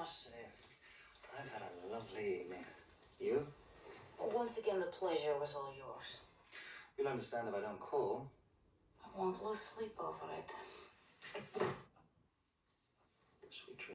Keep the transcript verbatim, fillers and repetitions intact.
must say, I've had a lovely evening. You? Well, once again, the pleasure was all yours. You'll understand if I don't call. I won't lose sleep over it. Sweet dreams.